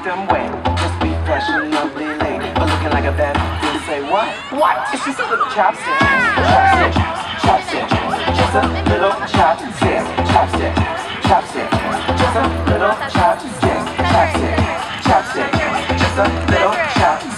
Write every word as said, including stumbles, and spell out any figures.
them wet. Just be fresh and lovely lady, but looking like a bad you say what? What? It's just a little chopstick, chopstick, chopstick, just a little chopstick, chopstick, chopstick, just a little chopstick, chopstick, chopstick, just a little chopstick.